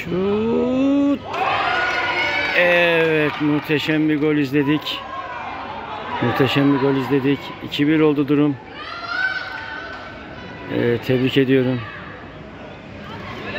Şut. Evet, muhteşem bir gol izledik. Muhteşem bir gol izledik. 2-1 oldu durum. Tebrik ediyorum.